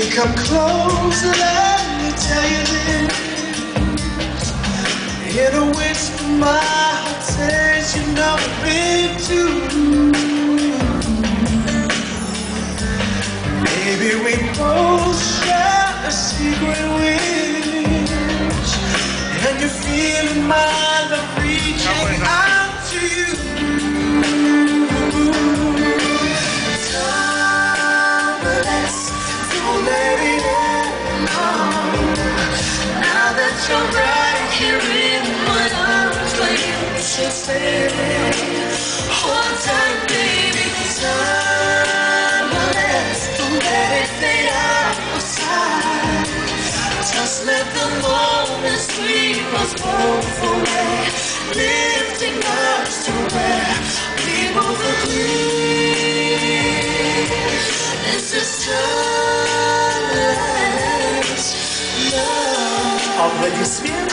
Come close, let me tell you this. In a whisper, my heart says you've never been to. Maybe we both share a secret wish, and you're feeling my love reaching out to you. You're right here in my arms, waiting to say, hold tight, baby, timeless. Don't let it fade out of sight. Just let the moment sweep us both away, lifting us to where we both agree. This is timeless love. Аплодисменты.